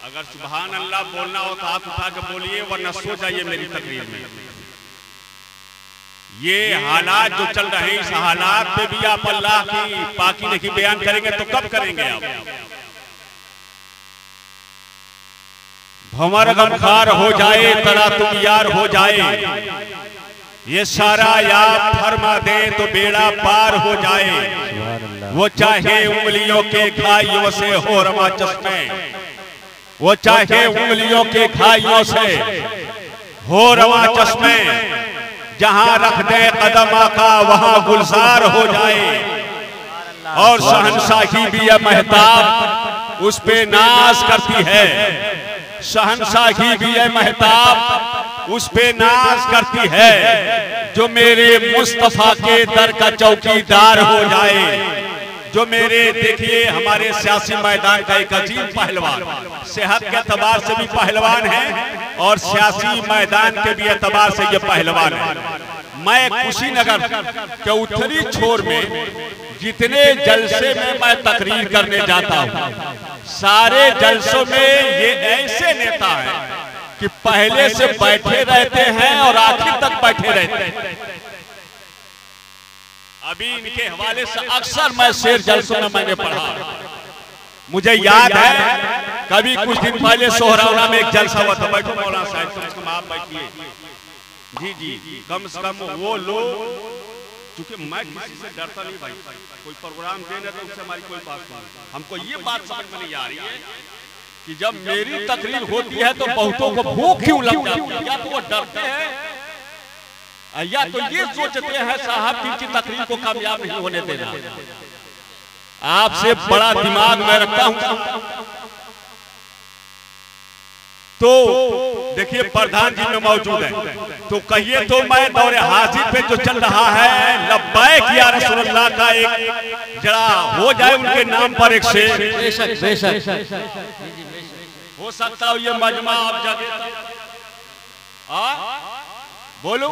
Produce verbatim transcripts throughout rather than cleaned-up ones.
अगर सुभान अल्लाह बोलना हो तो आप उठा के बोलिए, वरना सो जाइए मेरी तकरीर में। ये हालात जो चल रहे हैं, इस हालात पे भी आप अल्लाह की पाकी नहीं बयान करेंगे तो कब करेंगे आप? भंवर गमखार हो जाए, तरा तुम यार हो जाए, ये सारा याद फरमा दे तो बेड़ा पार हो जाए। वो चाहे उंगलियों के घाइयों से हो रमा चश्मे, वो चाहे उंगलियों के घाइयों से हो रवा चश्मे, जहां रख दे कदम आका वहां गुलजार हो जाए। और शहनशाही भी यह महताब उस पे नाज करती है, शहनशाही भी यह महताब उस पे नाज करती है, जो मेरे मुस्तफा के दर का चौकीदार हो जाए। जो मेरे देखिए हमारे सियासी मैदान का एक अजीम पहलवान, सेहत के एतबार से भी पहलवान है और सियासी मैदान के भी एतबार से ये पहलवान है। मैं कुशीनगर के उत्तरी छोर में जितने जलसे में मैं तकरीर करने जाता हूँ, सारे जलसों में ये ऐसे नेता हैं कि पहले से बैठे रहते हैं और आखिर तक बैठे रहते हैं। अभी इनके हवाले से अक्सर मैं शेर जलसों में मैंने पढ़ा। मुझे याद है कभी कुछ दिन पहले सोहरावना में एक जलसा हुआ था। बैठो मौलाना साहब, कम से कम आप बैठिए। जी जी, कम से कम वो लोग, चूंकि मैं किसी से डरता नहीं भाई, कोई प्रोग्राम देने तो उससे हमारी कोई बात नहीं। हमको ये बात समझ में नहीं आ रही है कि जब मेरी तकरीर होती है तो बहुतों को भूख क्यों लग जाती है? या तो वो डरते हैं या तो ये सोचते हैं साहब की इनकी तकरीर को कामयाब नहीं होने देना। आपसे बड़ा दिमाग मैं रखता हूं। तो देखिए प्रधान जी में मौजूद है, तो कहिए तो मैं दौरे हाजिर पे जो चल रहा है लब्बैक या रसूलुल्लाह का एक जरा हो जाए उनके नाम पर एक शेर। बेशक बेशक हो सकता है ये मजमा आप जगह बोलो।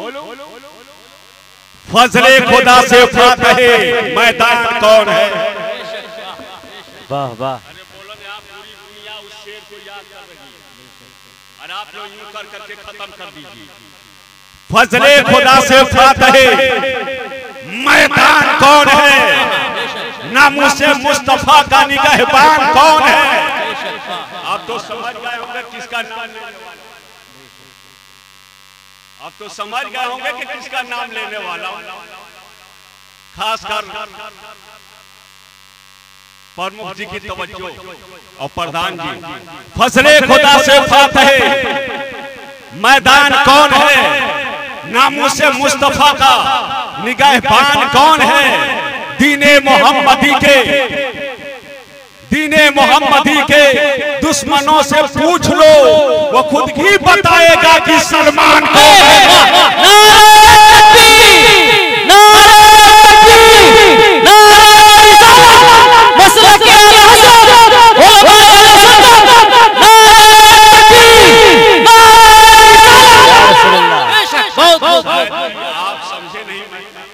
फजले खुदा से फातहे मैदान कौन है? वाह वाह। अरे बोलो ने आप पूरी दुनिया उस शेर को याद कर रही है और आप लोग यूं कर करके खत्म कर दीजिए। फजले खुदा से फातहे मैदान कौन है? नामुसे मुस्तफा का निगहबान कौन है? आप तो समझ गए होंगे किसका नाम लेने वाला। आप तो समझ गए होंगे कि किसका नाम लेने वाला। खासकर प्रमुख जी की तवज्जो और प्रधान जी। फजले खुदा से फातहे मैदान कौन है? नामुसे मुस्तफा का निगहबान कौन है? दीने मोहम्मदी के दीने मोहम्मदी के दुश्मनों से पूछ लो, वो खुद ही बताएगा कि सलमान कौन है। आप समझे नहीं,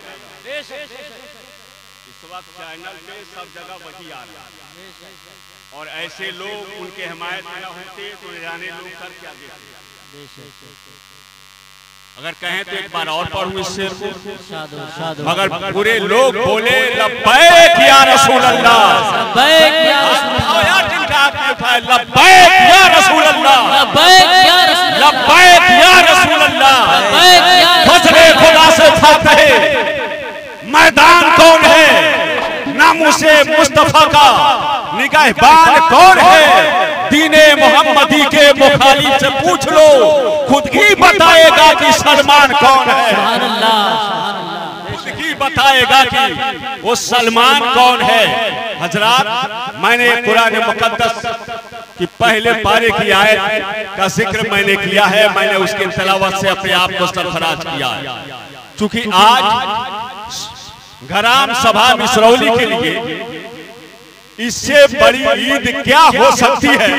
इस वक्त चैनल पे सब जगह वही आ रहा है और ऐसे लोग उनके हिमायत में न होते तो जाने लोग कर क्या देते। अगर कहें तो एक बार और पढ़ूं इस शेर को। मगर पूरे लोग बोले लब्बैक या रसूल अल्लाह, लब्बैक या रसूल अल्लाह, लब्बैक या रसूल अल्लाह, लब्बैक या रसूल अल्लाह। फजले खुदा से फातहे मैदान कौन है? नामुसे मुस्तफा का निगहबान कौन है? दीने मोहम्मदी के मुखालिफ से पूछ लो, खुद ही बताएगा कि सलमान कौन है। खुद ही बताएगा कि वो सलमान कौन है। हजरात, मैंने कुरान मुकद्दस की पहले पारे की आयत का जिक्र मैंने किया है, मैंने उसकी तिलावत से अपने आप को सरफराज किया है। चूंकि आज घराम सभा मिसरौली के लिए इससे बड़ी ईद क्या हो सकती है?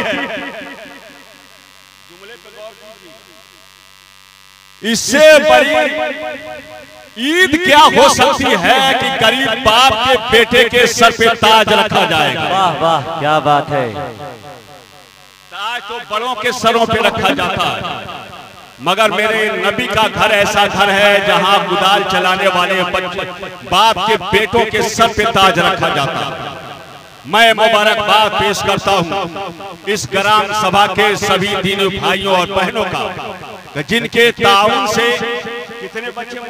इससे बड़ी ईद क्या हो सकती है कि गरीब बाप के बेटे के सर पे ताज रखा जाएगा। वाह वाह, क्या बात है। आज तो बड़ों के सरों पे रखा जाता है, मगर मेरे नबी का घर ऐसा घर है जहां कुदाल चलाने वाले बच्चे बाप के बेटों के सर पे ताज रखा जाता है। मैं मुबारकबाद पेश करता हूं इस ग्राम सभा के सभी दीनी भाइयों और बहनों का, जिनके ताउन से कितने बच्चे,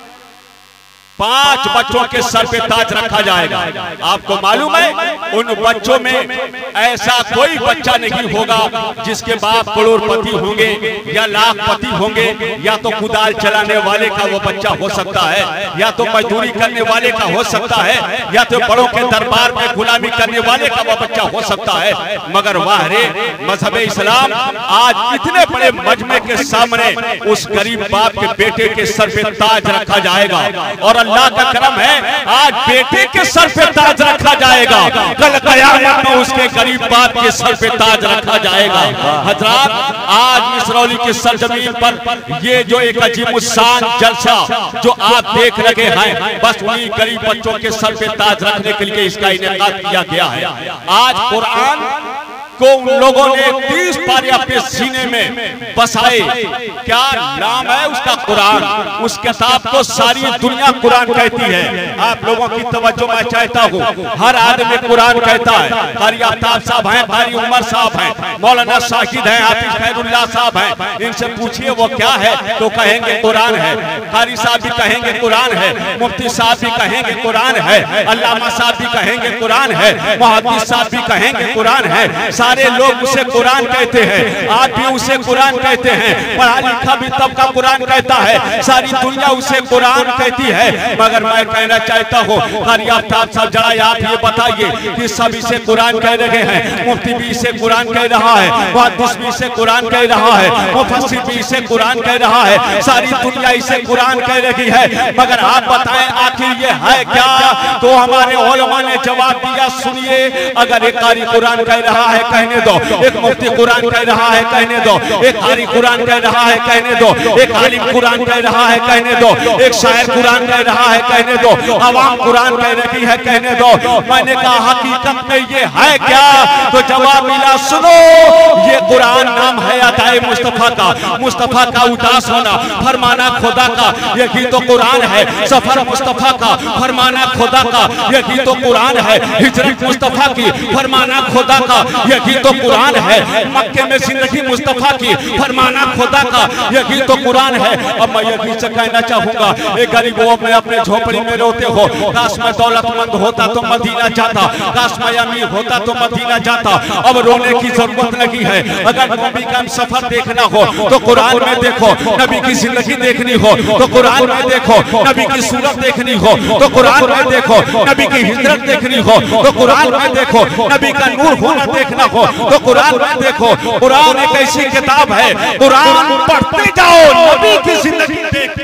पांच बच्चों के सर पे ताज रखा जाएगा। आपको मालूम है उन बच्चों में ऐसा कोई बच्चा नहीं होगा जिसके बाप करोड़पति होंगे या लाखपति होंगे, या तो कुदाल चलाने वाले का वो बच्चा हो सकता है, या तो मजदूरी करने वाले का हो सकता है, या तो बड़ों के दरबार में गुलामी करने वाले का वो बच्चा हो सकता है। मगर वाह रे मजहब इस्लाम आज इतने बड़े मजमे के सामने उस गरीब बाप के बेटे के सर पे ताज रखा जाएगा, और अल्लाह का करम है आज बेटे के सर पे ताज रखा जाएगा, कल कयामत में उसके गरीब बाप के सर पे ताज रखा जाएगा। हजरात, आज मिसरौली की सरजमीन पर ये जो एक अजीमुस्शान जलसा जो आप देख रहे हैं, बस उन्हीं गरीब बच्चों के सर पे ताज रखने के लिए इसका इनेकाद किया गया है। आज कुरान को उन लोगों ने तीस पारे अपने सीने में बसाए। क्या नाम है उसका? कुरान। उस किताब को सारी दुनिया कुरान कहती है। आप लोगों की तवज्जो मैं चाहता हूँ, हर आदमी कुरान कहता है। कारी आफ्ताब साहब हैं, कारी उमर साहब हैं, मौलाना शाहिद हैं, हाफिज खैरुल्लाह साहब हैं, इनसे पूछिए वो क्या है तो कहेंगे कुरान है। कारी साहब भी कहेंगे कुरान है, मुफ्ती साहब भी कहेंगे कुरान है, अल्लामा साहब भी कहेंगे कुरान है, मुहद्दिस साहब भी कहेंगे कुरान है। सारे लोग उसे कुरान कहते हैं, आप भी उसे कुरान कहते हैं, पढ़ा लिखा भी तबका कुरान कहता है, सारी दुनिया उसे कुरान कहती है। मगर मैं कहना चाहता हूँ कारी आफ्ताब साहब, जरा आप ये बताइए कि सब इसे कुरान कह रहे हैं, मुफ्ती भी इसे कुरान कह रहा है, मुहद्दिस भी इसे कुरान कह रहा है, मुफस्सिर भी इसे कुरान कह रहा है, सारी दुनिया इसे कुरान कह रही है। मगर आप बताएं आखिर ये है क्या? तो हमारे उलमा ने जवाब दिया, सुनिए, अगर एक कारी कुरान कह रहा है कहने दो, एक मुफ्ती कुरान कह रहा है कहने दो, एक कारी कुरान कह रहा है कहने दो, एक आलिम कुरान कह रहा है कहने दो, एक शायर कुरान कह रहा है कहने दो, अवाम कुरान कह रही है कहने दो। मैंने कहा हकीकत में ये है क्या? तो जवाब मिला, सुनो, ये कुरान नाम है अताए मुस्तफा का, मुस्तफा का उदास होना, फरमाना खुदा का, यही तो कुरान है। सफर मुस्तफा का, फरमाना खुदा का, यही तो कुरान है। हिजरत मुस्तफा की, फरमाना खुदा का, यही तो कुरान है। मक्के में जिंदगी मुस्तफा की, फरमाना खुदा का, यही तो कुरान है। अब मैं यही से कहना चाहूंगा, एक गरीबों में अपने झोपड़ी में रोते हो, काश मैं दौलतमंद होता तो मदीना जाता, काश मैं अमीर होता तो मदीना जाता। अब रोने की जरूरत नहीं है। अगर नबी का सफर देखना हो तो कुरान में देखो, नबी की जिंदगी देखनी हो तो कुरान में देखो, नबी की सूरत देखनी हो तो कुरान में देखो, नबी की हिजरत देखनी हो तो कुरान में देखो, नबी का नूर होना देखना हो तो कुरान में देखो। कुरान एक ऐसी किताब है, कुरान पढ़ते जाओ, नबी की जिंदगी देखते।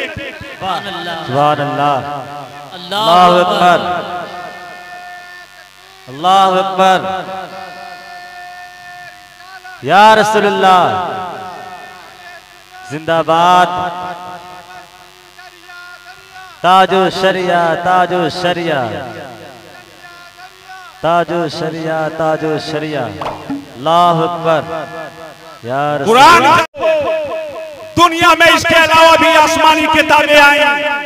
सुभान अल्लाह, अल्लाहु अकबर, अल्लाहु अकबर, या रसूलुल्लाह जिंदाबाद। ताजो शरिया, ताजो शरिया, ताजो शरिया, ताजो शरिया, अल्लाहु अकबर। या कुरान दुनिया में इसके अलावा भी आसमानी किताबें आई,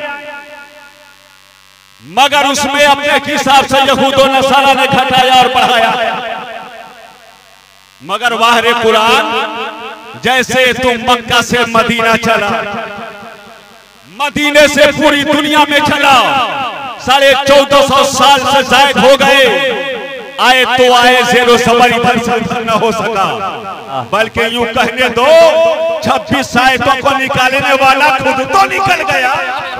मगर उसमें अपने हिसाब से यहूद और नसारा ने घटाया और बढ़ाया। मगर वाह रे कुरान, जैसे तुम मक्का से मदीना चला, मदीने से पूरी दुनिया में चला, साढ़े चौदह सौ साल से जायद हो गए, आए तो आए, जेरो सवारी इधर न हो सका, बल्कि यूं कहने दो छब्बीस आयतों को निकालने वाला खुद तो निकल गया।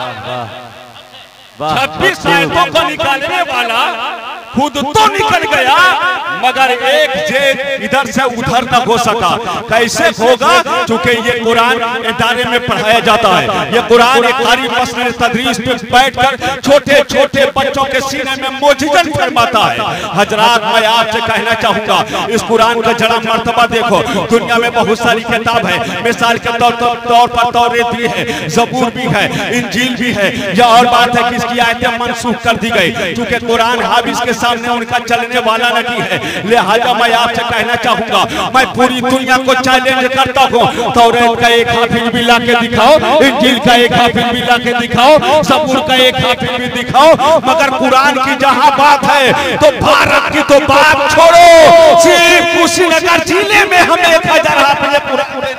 छब्बीस आयतों को निकालने वाला खुद तो निकल गया, मगर एक जेब इधर से उधर तक हो सका। कैसे होगा? क्योंकि ये कुरान इदारे में पढ़ाया जाता है। ये कुरान एक कारी मसले तदरीस पे बैठकर छोटे छोटे बच्चों के सीने में मोजिजन फरमाता है। हजरात, मैं आपसे कहना चाहूंगा, इस कुरान का जरा मर्तबा देखो। दुनिया में बहुत सारी किताब है, मिसाल के तौर तौर पर तौरेत भी है, ज़बूर भी है, इंजील भी है। यह और बात है कि इसकी आयतें मनसूख कर दी गई, क्योंकि कुरान हाफिज के सामने उनका चलने वाला नहीं है। लिहाजा मैं आपसे कहना चाहूंगा, मैं पूरी दुनिया को चैलेंज करता हूँ, तौरात का एक हाफिज भी ला के दिखाओ, इंजील का एक हाफिज भी ला के दिखाओ, सबूर का एक हाफिज भी दिखाओ, मगर कुरान की जहाँ बात है तो भारत की तो बात छोड़ो, सिर्फ कुशीनगर जिले में हम एक हजार हाफिज पूरे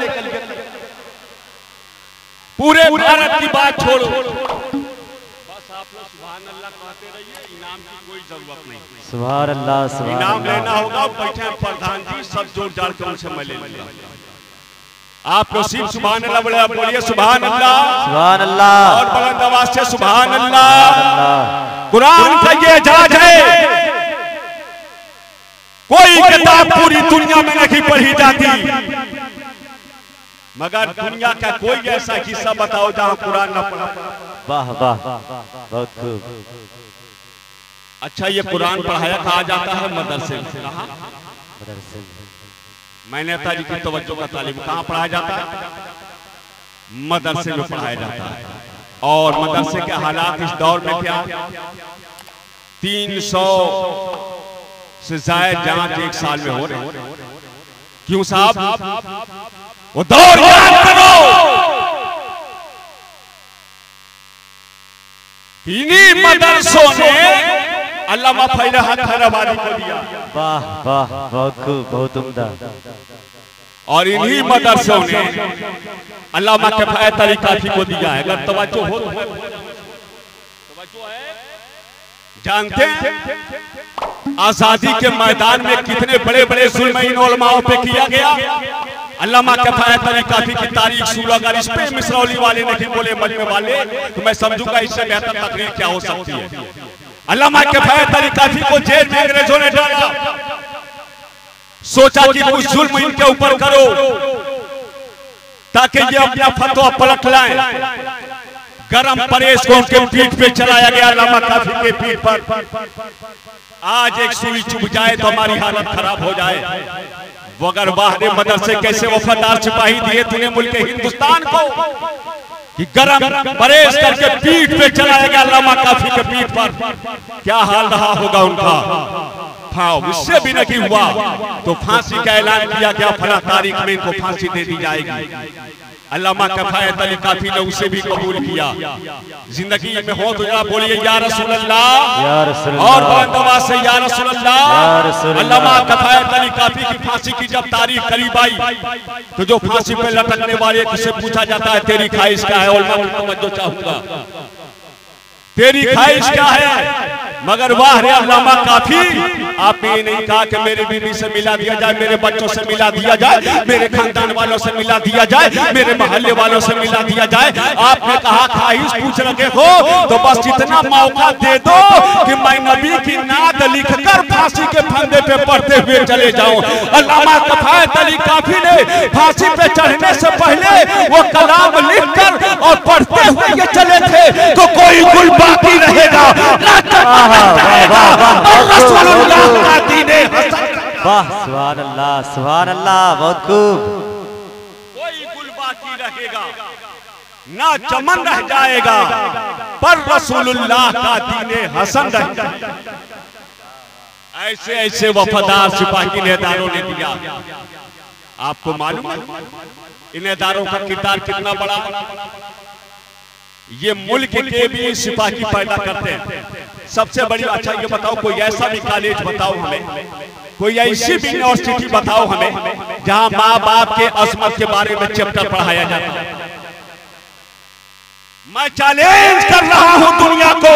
पूरे भारत की बात छोड़ो। बस आप लोग सुभान अल्लाह कहते रहिए, इनाम की कोई जरूरत नहीं। सुभान अल्लाह, सुभान इनाम अल्लाह। लेना होगा, बैठे प्रधान जी सब जोड़ जाड़ के उनसे मैं ले लूंगा। आप लोग सिर्फ सुभान अल्लाह बोलिए, सुभान अल्लाह, सुभान अल्लाह, और बुलंद आवाज से सुभान अल्लाह। कुरान का ये एजाज है, कोई किताब पूरी दुनिया में नहीं पढ़ी जाती, मगर दुनिया का कोई ऐसा हिस्सा बताओ जहां कुरान न पढ़ा। वाह वाह, बहुत खूब। अच्छा, ये कुरान पढ़ाया कहा जाता है मदरसे में। कहाँ? मैं नेताजी की तवज्जो का तालिब, कहाँ पढ़ाया जाता है? मदरसे में पढ़ाया जाता है। और मदरसे के हालात इस दौर में क्या, तीन सौ से ज्यादा जांच एक साल में हो रहे। क्यों साहब? वो दौर याद करो, इन्हीं मदरसों ने अल्लामा फैज़ हैदराबादी को दिया। वाह वाह, बहुत खूब, बहुत उम्दा। और इन्हीं मदरसों ने अल्लामा किफ़ायत अली काफ़ी को दिया है। अगर तवज्जो हो, जानते हैं आजादी के मैदान में कितने बड़े बड़े जुल्म इन उलमाओं पे किया गया। अल्लामा किफ़ायत अली काफ़ी की तारीख सुनो, अगर इस पे मिसरौली वाले नहीं बोले, मजमे वाले, तो मैं समझूंगा इससे बेहतर तकरीर क्या हो सकती है। अल्लामा किफ़ायत अली काफ़ी को जेल में अंग्रेजों ने डाला, सोचा कि कुछ जुल्म इनके ऊपर करो ताकि ये अपना फतवा पलट लाएं। गरम परेश को उनके पीठ पे चलाया गया, अल्लामा काफ़ी के पीठ पर। आज एक सुई चुभ जाए तो हमारी हालत खराब हो जाए, मगर बाहर मदरसे कैसे वफादार सिपाही दिए तूने मुल्क हिंदुस्तान को कि गरम परेश करके पीठ पे चलाया गया अल्लामा काफ़ी के पीठ पर। क्या हाल रहा होगा उनका। हाँ, उससे भी नहीं हुआ तो फांसी का ऐलान किया गया, फला तारीख में इनको फांसी दे दी जाएगी। अल्लामा किफ़ायत अली काफ़ी ने उसे भी कबूल किया। जिंदगी में हो तो जरा बोलिए या रसूल अल्लाह, या रसूल अल्लाह, और बुलंद आवाज से या रसूल अल्लाह। अल्लामा किफ़ायत अली काफ़ी की फांसी की जब तारीख करीब आई तो जो फांसी पे लटकने वाले से पूछा जाता है तेरी ख्वाहिश क्या है, उलमा की तवज्जो चाहूंगा, तेरी ख्वाहिश क्या है। मगर वाह रे अल्लामा काफ़ी, आपने ये नहीं कहा कि मेरी बीवी से मिला दिया जाए, मेरे बच्चों से मिला दिया जाए, मेरे खानदान वालों से मिला दिया जाए, मेरे मोहल्ले वालों से मिला दिया जाए। आपने कहा ख्वाहिश पूछ रखे हो तो बस इतना मौका दे दो कि मैं नबी की नात लिखकर फांसी के फंदे पे पढ़ते हुए चले जाऊं। अल्लामा किफ़ायत अली काफ़ी ने फांसी पे चढ़ने से पहले वो कलाम लिखकर और पढ़ते हुए ये चले थे तो कोई गुल बाकी रहेगा ना। वाह, सुभान अल्लाह, सुभान अल्लाह, बहुत खूब। कोई गुल बाकी रहेगा ना, चमन रह जाएगा, पर रसूलुल्लाह का दीने हसन रह जाएगा। ऐसे ऐसे वफादार सिपाही नेतारों ने दिया। आपको मालूम है इन नेतारों का किरदार कितना बड़ा। ये मुल्क के भी सिपाही पैदा करते हैं। सबसे बड़ी, अच्छा ये बताओ कोई ऐसा भी कॉलेज बताओ हमें, कोई ऐसी भी यूनिवर्सिटी बताओ हमें जहां माँ बाप के अजमत के बारे में चैप्टर पढ़ाया जाता है। मैं चैलेंज कर रहा हूं दुनिया को।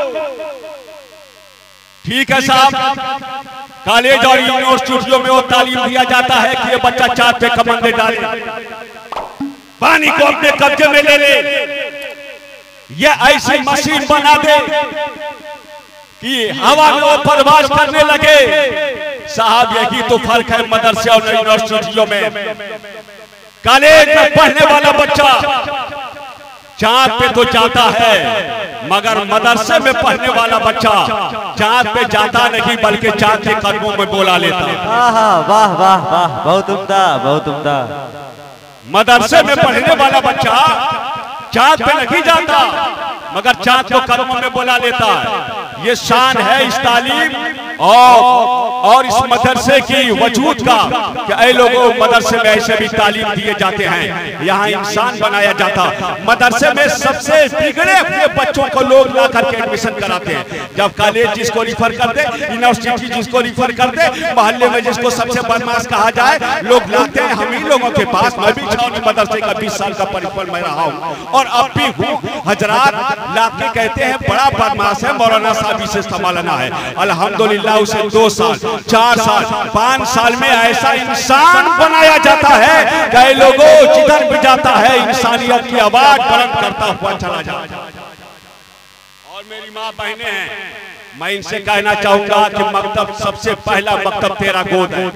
ठीक है साहब, कॉलेज और यूनिवर्सिटियों में वो तालीम दिया जाता है कि ये बच्चा चाँद पे कमंदे डाले, पानी को अपने कब्जे में ले ले, ये ऐसी मशीन बना दे कि हवा में वो परवाज करने लगे। साहब यही तो फर्क है मदरसे और यूनिवर्सिटियों में। कॉलेज में पढ़ने वाला बच्चा चांद पे तो जाता है, मगर मदरसे में पढ़ने वाला बच्चा चांद पे जाता नहीं बल्कि चांद के कदमों में बोला लेता है। वाह वाह वाह, बहुत उम्दा, बहुत उम्दा। मदरसे में पढ़ने वाला बच्चा चांद पे नहीं जाता मगर चांद को कदमों में बोला लेता है। ये शान है इस तालीम और और इस मदरसे की वजूद का कि ऐ लोगों मदरसे में ऐसे भी तालीम दिए जाते हैं, यहाँ इंसान बनाया जाता। मदरसे में सबसे बिगड़े अपने बच्चों को लोग ला करके एडमिशन कराते हैं। जब कॉलेज जिसको रिफर करते, यूनिवर्सिटी जिसको रिफर करते, मोहल्ले में जिसको सबसे बदमाश कहा जाए, लोग लाते हैं हम ही लोगों के पास। मैं भी छावनी मदरसे का बीस साल का परिपल में रहा हूँ और अब भी हूँ। हजरात लाके कहते हैं बड़ा बदमाश है, मौलाना साहब इसे संभालना है। अल्हम्दुलिल्लाह उसे दो साल, चार साल, पांच साल में ऐसा इंसान बनाया जाता है कि लोगों जिधर भी जाता है इंसानियत की आवाज बुलंद करता हुआ चला जाता है। और मेरी माँ बहनें हैं, मैं इनसे कहना चाहूंगा कि मकतब सबसे पहला मकतब तेरा गोद है।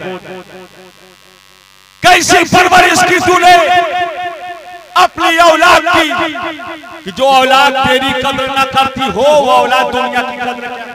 कैसी परवरिश की तूने अपनी औलाद की कि जो औलाद तेरी कदर न करती हो वो औलाद दुनिया की कदर करे।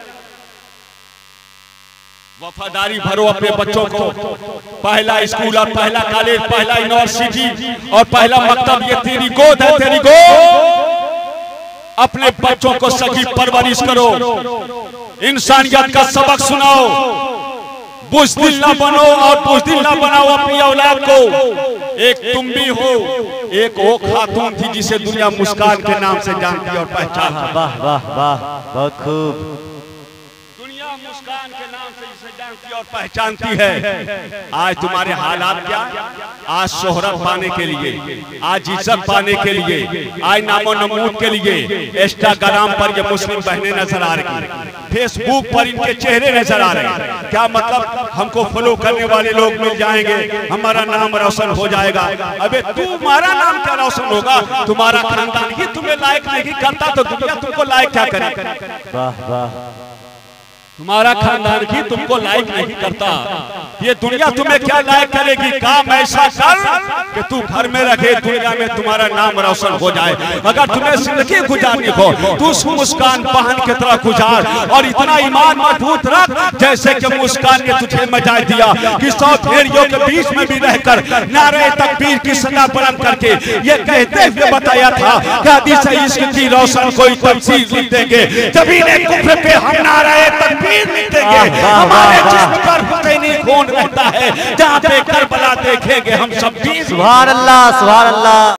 वफादारी भरो अपने बच्चों को। पहला स्कूल और पहला कॉलेज, पहला यूनिवर्सिटी और पहला मकतब ये तेरी गोद है, तेरी गोद। अपने बच्चों को सही परवरिश करो, इंसानियत का सबक सुनाओ, बुज़दिल ना बनो और बुज़दिल ना बनाओ अपनी औलाद को। एक तुम भी हो, एक वो खातून थी जिसे दुनिया मुस्कान के नाम से जानती और पहचानती। वाह वाह वाह, बहुत खूब। मुस्कान के नाम से इसे जानती और पहचानती है। आज तुम्हारे हालात क्या? आज शोहरत पाने के लिए, आज इज्जत पाने के लिए, आज नामो नमूद के लिए इंस्टाग्राम पर ये मुस्लिम बहनें नजर आ रही, फेसबुक पर इनके चेहरे नजर आ रहे। क्या मतलब? हमको फॉलो करने वाले लोग मिल जाएंगे, हमारा नाम रोशन हो जाएगा। अबे तुम्हारा नाम क्या रोशन होगा? तुम्हारा खानदान ही तुम्हें लायक नहीं करता तो दुनिया तुमको लायक क्या करे? वाह वाह, तुम्हारा खानदान ही तुमको लायक नहीं करता, ये दुनिया तुम्हें क्या लायक करेगी? काम ऐसा कर कि तू घर में रखे, दुनिया में तुम्हारा नाम रोशन हो जाए। अगर तुम्हें जिंदगी गुजारनी हो तो उस मुस्कान बहन की तरह गुजार और इतना ईमान मजबूत रख जैसे कि मुस्कान ने तुझे मजा दिया कि सौ भेड़ियों के बीच में भी रहकर नारे तकबीर की सदा बुलंद करके ये कहते हुए बताया था कि हदीस इश्क की रोशन कोई तफसीर लिख देंगे, जमीन कुफ्र पे हम नारे तकबीर लिख देंगे। हमारे जिस्म पर हुसैनी खून रहता है, जहाँ पे करबला देखेंगे हम सब। सुभान अल्लाह, सुभान अल्लाह।